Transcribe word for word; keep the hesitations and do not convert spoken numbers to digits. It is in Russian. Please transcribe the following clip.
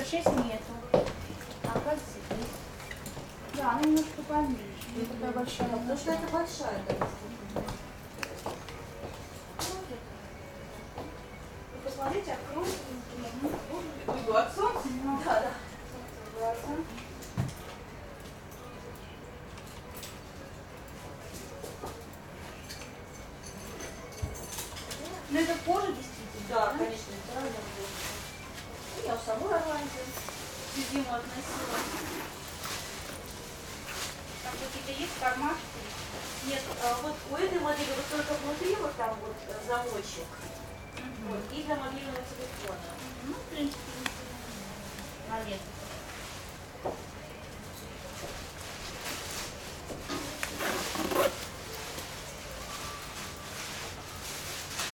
пятьдесят шесть нету. Оказывается, есть. Да, она немножко поменьше. Не такая большая. Потому что это большая, да. Посмотрите, открой. Уйду от солнца? Да, да. Ну это кожа действительно. Да, конечно, это разная кожа. Я в самой Ирландии всю зиму относила. Там какие-то есть кармашки? Нет, а вот у этой модели вот только внутри вот там вот замочек. Угу. Вот, и для мобильного телефона. Ну, в принципе, на лето.